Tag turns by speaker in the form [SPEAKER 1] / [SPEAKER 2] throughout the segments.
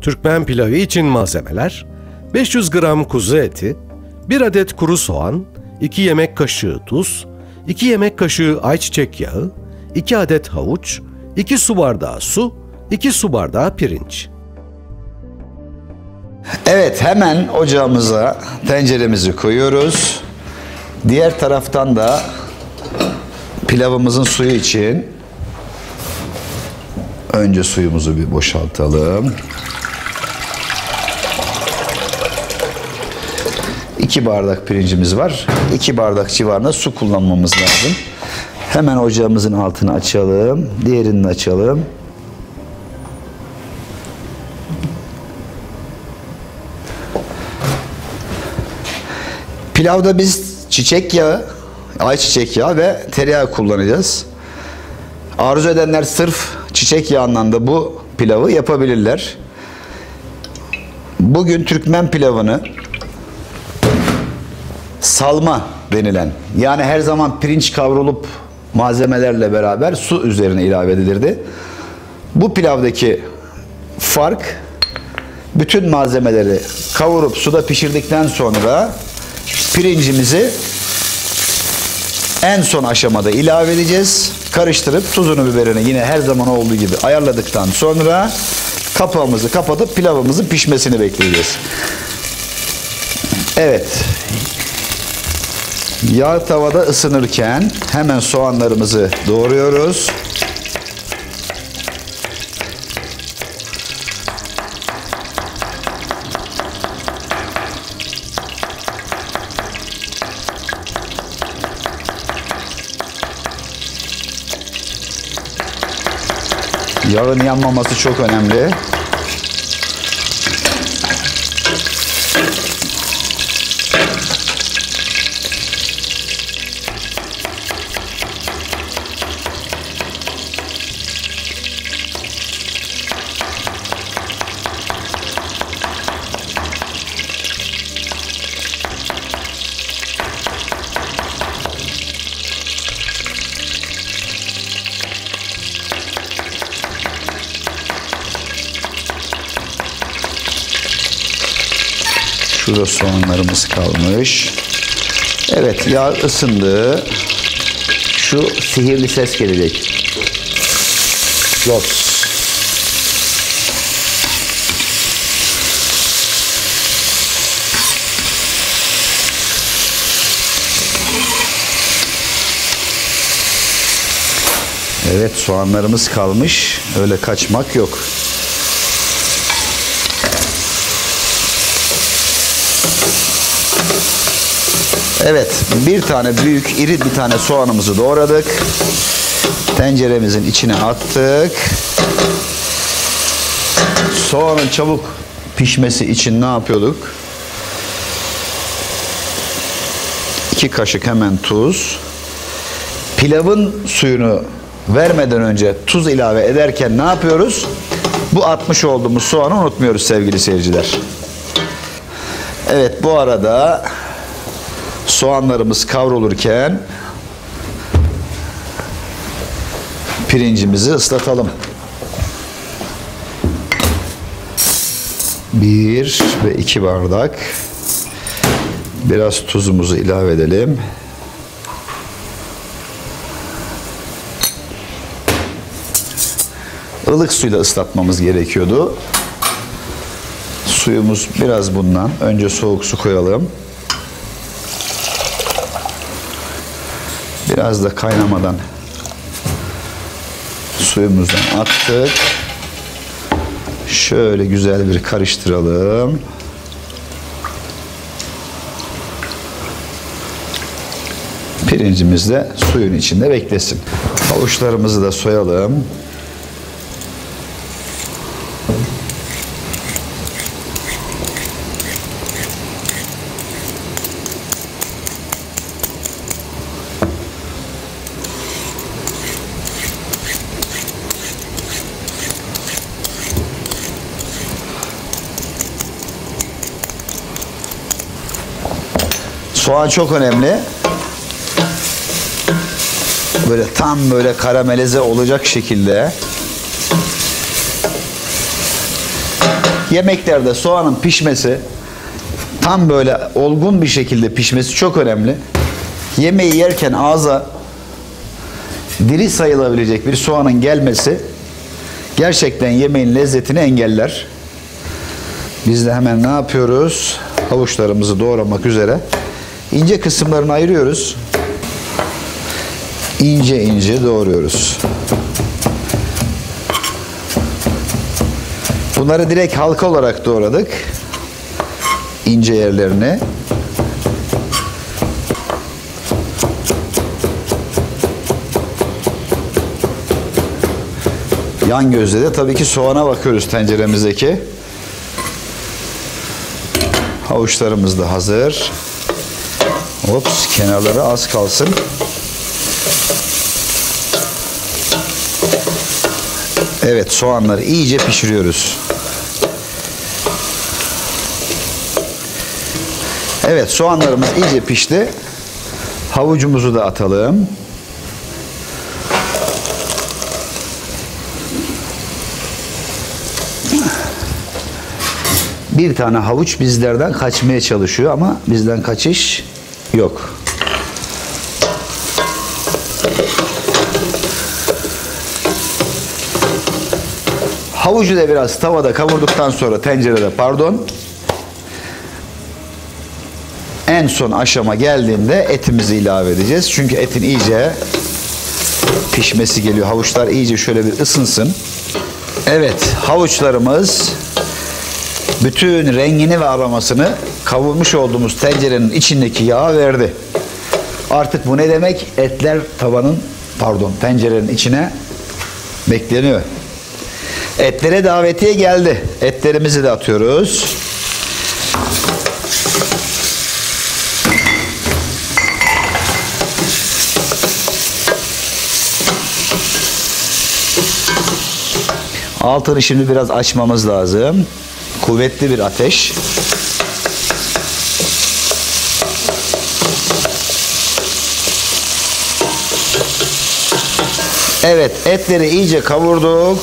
[SPEAKER 1] Türkmen pilavı için malzemeler: 500 gram kuzu eti, 1 adet kuru soğan, 2 yemek kaşığı tuz, 2 yemek kaşığı ayçiçek yağı, 2 adet havuç, 2 su bardağı su, 2 su bardağı pirinç.
[SPEAKER 2] Evet, hemen ocağımıza tenceremizi koyuyoruz. Diğer taraftan da pilavımızın suyu için önce suyumuzu bir boşaltalım. 2 bardak pirincimiz var. 2 bardak civarında su kullanmamız lazım. Hemen ocağımızın altını açalım. Diğerini açalım. Pilavda biz çiçek yağı, ayçiçek yağı ve tereyağı kullanacağız. Arzu edenler sırf çiçek yağından da bu pilavı yapabilirler. Bugün Türkmen pilavını salma denilen, yani her zaman pirinç kavrulup malzemelerle beraber su üzerine ilave edilirdi. Bu pilavdaki fark, bütün malzemeleri kavurup suda pişirdikten sonra pirincimizi en son aşamada ilave edeceğiz. Karıştırıp tuzunu biberini yine her zaman olduğu gibi ayarladıktan sonra kapağımızı kapatıp pilavımızın pişmesini bekleyeceğiz. Evet. Yağ tavada ısınırken hemen soğanlarımızı doğruyoruz. Yağın yanmaması çok önemli. Şurada soğanlarımız kalmış. Evet, yağ ısındı. Şu sihirli ses gelecek. Lops. Evet, soğanlarımız kalmış. Öyle kaçmak yok. Evet, bir tane büyük, iri bir tane soğanımızı doğradık. Tenceremizin içine attık. Soğanın çabuk pişmesi için ne yapıyorduk? 2 kaşık hemen tuz. Pilavın suyunu vermeden önce tuz ilave ederken ne yapıyoruz? Bu atmış olduğumuz soğanı unutmuyoruz sevgili seyirciler. Evet, bu arada soğanlarımız kavrulurken pirincimizi ıslatalım. 1 ve 2 bardak. Biraz tuzumuzu ilave edelim. Ilık suyla ıslatmamız gerekiyordu. Suyumuz biraz bundan. Önce soğuk su koyalım. Biraz da kaynamadan suyumuzdan attık. Şöyle güzel bir karıştıralım. Pirincimiz de suyun içinde beklesin. Havuçlarımızı da soyalım. Soğan çok önemli. Böyle tam böyle karamelize olacak şekilde Yemeklerde soğanın pişmesi, tam böyle olgun bir şekilde pişmesi çok önemli. Yemeği yerken ağza diri sayılabilecek bir soğanın gelmesi gerçekten yemeğin lezzetini engeller. Biz de hemen ne yapıyoruz? Havuçlarımızı doğramak üzere ince kısımlarını ayırıyoruz. İnce ince doğruyoruz. Bunları direkt halka olarak doğradık. İnce yerlerini. Yan gözle de tabii ki soğana bakıyoruz tenceremizdeki. Havuçlarımız da hazır. Ops, kenarları az kalsın. Evet, soğanları iyice pişiriyoruz. Evet, soğanlarımız iyice pişti. Havucumuzu da atalım. Bir tane havuç bizlerden kaçmaya çalışıyor ama bizden kaçış yok. Havucu da biraz tavada kavurduktan sonra, tencerede pardon, en son aşama geldiğinde etimizi ilave edeceğiz. Çünkü etin iyice pişmesi geliyor. Havuçlar iyice şöyle bir ısınsın. Evet, havuçlarımız bütün rengini ve aromasını kavurmuş olduğumuz tencerenin içindeki yağa verdi. Artık bu ne demek? Etler tencerenin içine bekleniyor. Etlere davetiye geldi. Etlerimizi de atıyoruz. Altını şimdi biraz açmamız lazım. Kuvvetli bir ateş. Evet, etleri iyice kavurduk.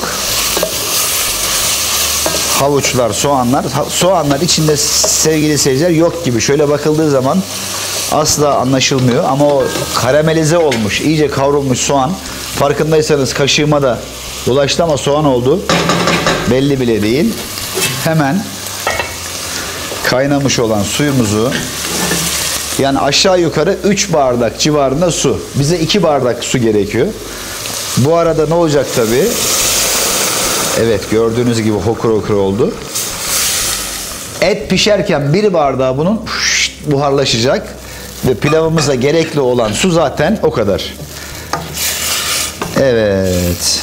[SPEAKER 2] Havuçlar, soğanlar içinde sevgili seyirciler yok gibi. Şöyle bakıldığı zaman asla anlaşılmıyor ama o karamelize olmuş, iyice kavrulmuş soğan. Farkındaysanız kaşığıma da dolaştı ama soğan oldu. Belli bile değil. Hemen kaynamış olan suyumuzu, yani aşağı yukarı 3 bardak civarında su. Bize 2 bardak su gerekiyor. Bu arada ne olacak tabii? Evet, gördüğünüz gibi hokur hokur oldu. Et pişerken 1 bardağı bunun buharlaşacak ve pilavımıza gerekli olan su zaten o kadar. Evet.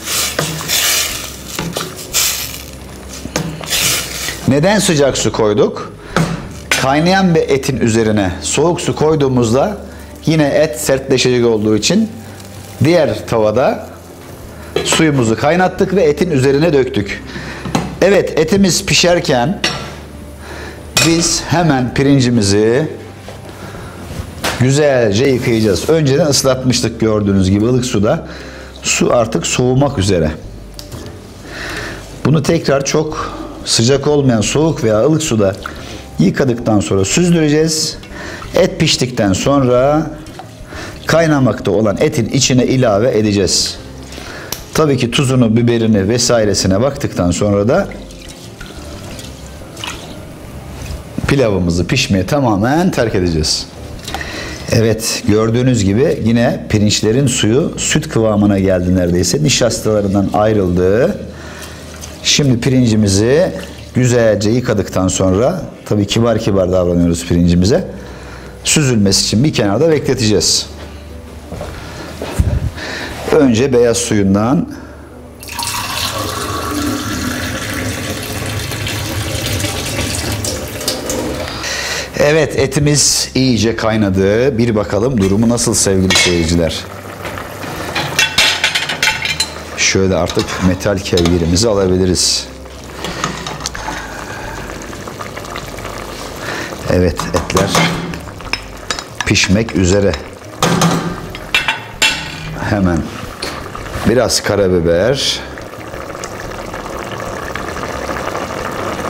[SPEAKER 2] Neden sıcak su koyduk? Kaynayan bir etin üzerine soğuk su koyduğumuzda yine et sertleşecek olduğu için diğer tavada suyumuzu kaynattık ve etin üzerine döktük. Evet, etimiz pişerken biz hemen pirincimizi güzelce yıkayacağız. Önceden ıslatmıştık gördüğünüz gibi ılık suda. Su artık soğumak üzere. Bunu tekrar çok sıcak olmayan soğuk veya ılık suda yıkadıktan sonra süzdüreceğiz. Et piştikten sonra kaynamakta olan etin içine ilave edeceğiz. Tabii ki tuzunu, biberini vesairesine baktıktan sonra da pilavımızı pişmeye tamamen terk edeceğiz. Evet, gördüğünüz gibi yine pirinçlerin suyu süt kıvamına geldi neredeyse. Nişastalarından ayrıldı. Şimdi pirincimizi güzelce yıkadıktan sonra, tabii kibar kibar davranıyoruz pirincimize, süzülmesi için bir kenarda bekleteceğiz. Önce beyaz suyundan evet, etimiz iyice kaynadı. Bir bakalım durumu nasıl sevgili seyirciler. Şöyle artık metal kevgirimizi alabiliriz. Evet, etler pişmek üzere. Hemen biraz karabiber,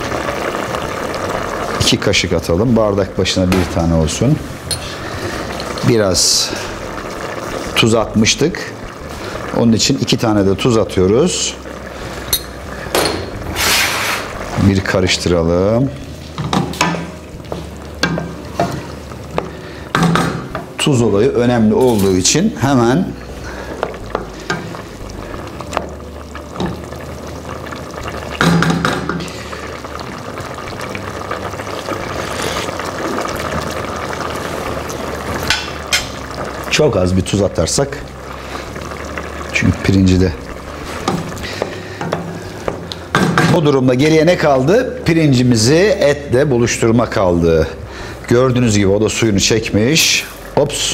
[SPEAKER 2] 2 kaşık atalım. Bardak başına 1 tane olsun. Biraz tuz atmıştık. Onun için 2 tane de tuz atıyoruz. Bir karıştıralım. Tuz olayı önemli olduğu için hemen çok az bir tuz atarsak, çünkü pirinci de bu durumda geriye ne kaldı? Pirincimizi etle buluşturma kaldı. Gördüğünüz gibi o da suyunu çekmiş. Ops.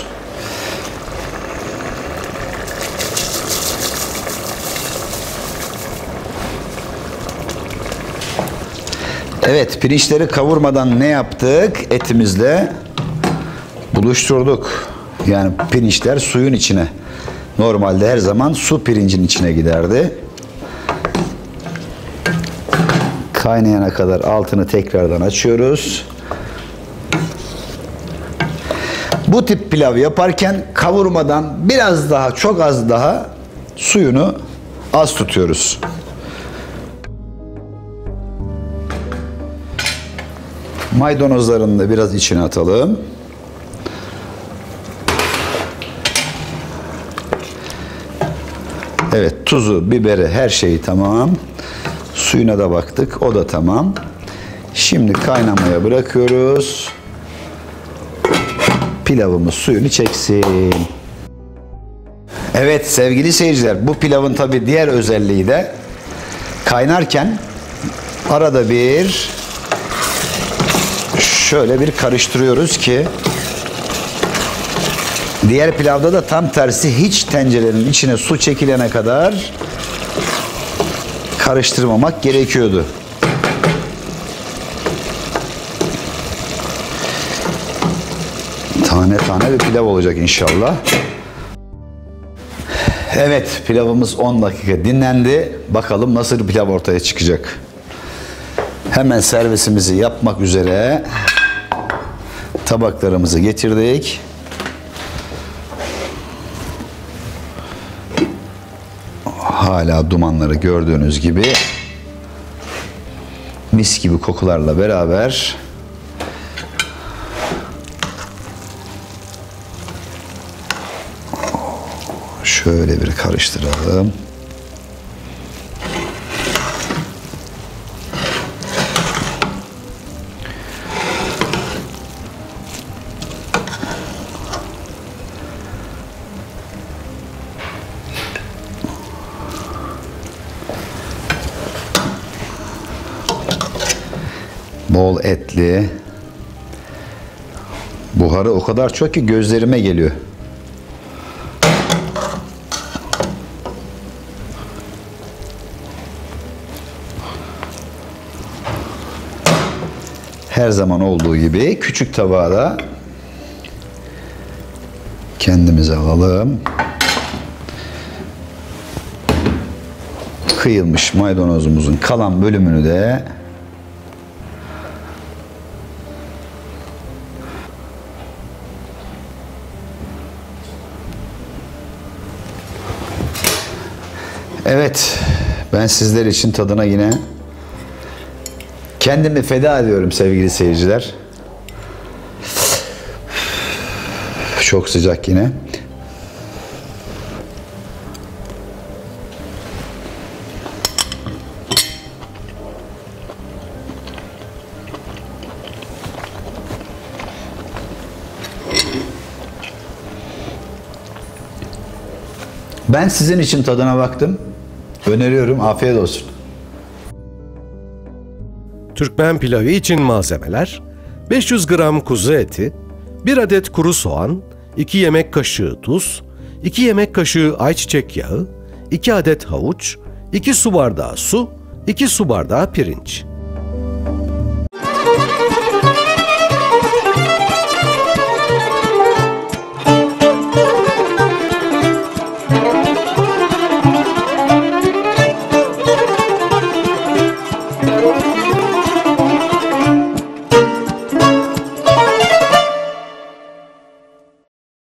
[SPEAKER 2] Evet, pirinçleri kavurmadan ne yaptık? Etimizle buluşturduk. Yani pirinçler suyun içine. Normalde her zaman su pirincin içine giderdi. Kaynayana kadar altını tekrardan açıyoruz. Bu tip pilav yaparken kavurmadan biraz daha, çok az daha suyunu az tutuyoruz. Maydanozlarını da biraz içine atalım. Evet, tuzu, biberi, her şeyi tamam. Suyuna da baktık, o da tamam. Şimdi kaynamaya bırakıyoruz. Pilavımız suyunu çeksin. Evet sevgili seyirciler, bu pilavın tabii diğer özelliği de kaynarken arada bir şöyle bir karıştırıyoruz ki, diğer pilavda da tam tersi, hiç tencerenin içine su çekilene kadar karıştırmamak gerekiyordu. Tane tane bir pilav olacak inşallah. Evet, pilavımız 10 dakika dinlendi. Bakalım nasıl bir pilav ortaya çıkacak. Hemen servisimizi yapmak üzere tabaklarımızı getirdik. Hala dumanları gördüğünüz gibi mis gibi kokularla beraber şöyle bir karıştıralım. Bol etli. Buharı o kadar çok ki gözlerime geliyor. Her zaman olduğu gibi küçük tabağa da kendimize alalım. Kıyılmış maydanozumuzun kalan bölümünü de evet, ben sizler için tadına yine kendimi feda ediyorum sevgili seyirciler. Çok sıcak yine. Ben sizin için tadına baktım. Öneriyorum. Afiyet olsun.
[SPEAKER 1] Türkmen pilavı için malzemeler: 500 gram kuzu eti, 1 adet kuru soğan, 2 yemek kaşığı tuz, 2 yemek kaşığı ayçiçek yağı, 2 adet havuç, 2 su bardağı su, 2 su bardağı pirinç.